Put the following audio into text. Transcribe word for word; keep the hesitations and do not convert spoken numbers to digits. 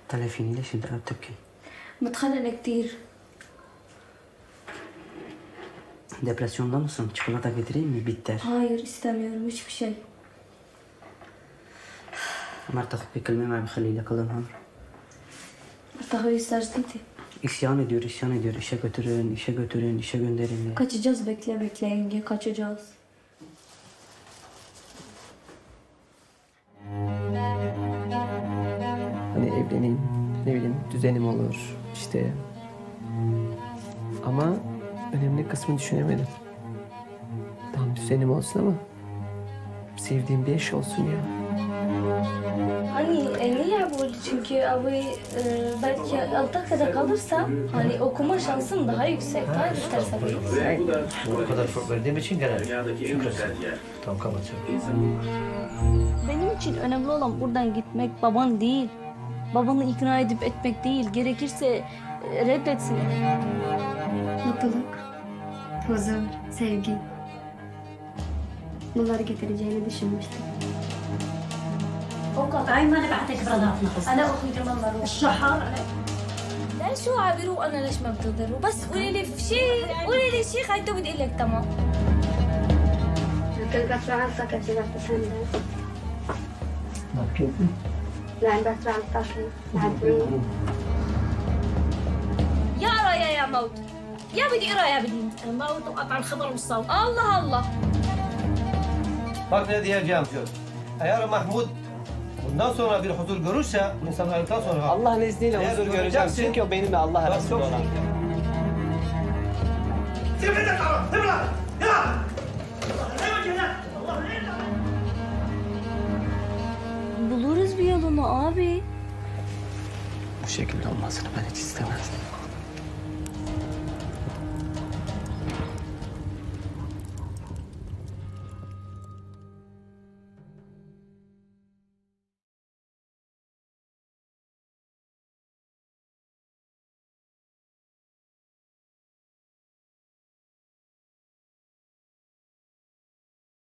تلفيني ليش انت قاعد تبكي؟ متخنقة كتير. Depresyonda mısın? Çikolata getireyim mi? Bitter. Hayır istemiyorum hiçbir şey. ما ارتقيت بكلمة ما بخلي لك الانهار. Artık istersin. İsyan ediyor, isyan ediyor. İşe götürün, işe götürün, işe gönderin diye. Kaçacağız bekle bekle yenge kaçacağız. Hani evleneyim, ne bileyim düzenim olur işte. Ama önemli kısmı düşünemedim. Tam düzenim olsun ama sevdiğim bir eş olsun ya. Hani e, niye böyle? Çünkü abi e, belki altı kadar kalırsa hani okuma şansın daha yüksek. Daha isterse böyle. Bu kadar çok verdiğim için genel şükretsin. Tamam kapatacağım. Benim için önemli olan buradan gitmek baban değil. Babanı ikna edip etmek değil. Gerekirse e, reddetsin. Mutluluk, huzur, sevgi. Bunları getireceğini düşünmüştüm. أيمن بعتك برضاتنا أنا أخوي جمال مروة. الشحر لا شو عابروا أنا ليش ما بتقدروا بس قولي لي في شيء قولي لي شيء خايته بدي أقول لك تمام. كل بس عن طاقة جبت تسند. كيف؟ لا بس عن طاقة معدني. يا رايا يا موت يا بدي اقرا يا بدي الموت وقطع الخبر والصوت. الله الله. Bak ne diyeceğim diyor. Eğer Mahmut bundan sonra bir huzur görürse, insan ayrıldıktan sonra... Allah'ın izniyle Eğer huzur göreceğim. göreceksin- Çünkü o benimle Allah Bak arasında çok olan. Buluruz bir yolunu abi. Bu şekilde olmasını ben hiç istemezdim.